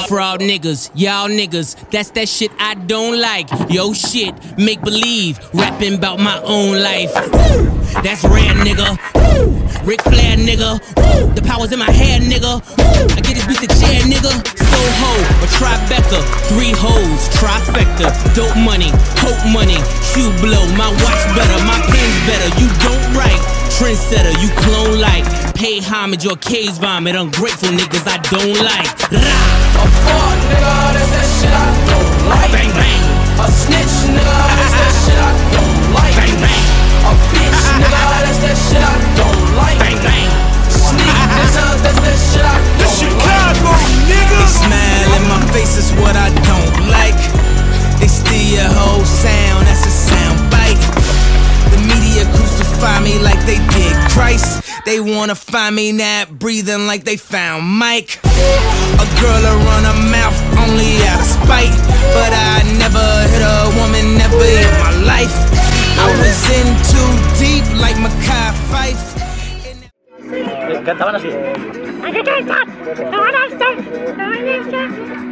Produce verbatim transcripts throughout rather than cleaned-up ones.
Fraud niggas, y'all niggas, that's that shit I don't like. Yo shit, make believe, rapping about my own life. Woo! That's rare, nigga. Woo! Ric Flair, nigga. Woo! The power's in my hair, nigga. Woo! I get this beat the chair, nigga. Soho, a Tribeca, three hoes, trifecta. Dope money, hope money, shoe blow. My watch better, my pen's better. You don't write, trendsetter, you clone like. Pay homage or case vomit, ungrateful niggas I don't like. Rah! A fraud, nigga, that's that shit I don't like. Bang bang. A snitch, nigga, that's that shit I don't like. Bang bang. A bitch, nigga, that's that shit I don't like. Bang bang. Sneak nigga, that's that shit I don't The Chicago like. nigga. They smile in my face is what I don't like. They steal your whole sound, that's a sound bite. The media crucify me like they did Christ. They wanna find me not breathing like they found Mike. A girl will run her mouth only out of spite, but I never hit a woman, never in my life. I was in too deep like Mackay Fife. Cantaban así. Hay que cantar. Ahora está. Ahora está.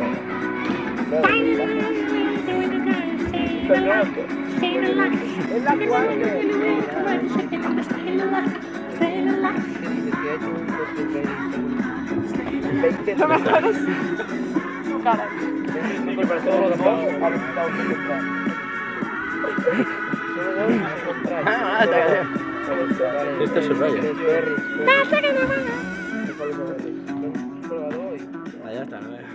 Stay alive. Es la cual Lo mejor es su cara. Este es su rollo. Basta que no. Allá está,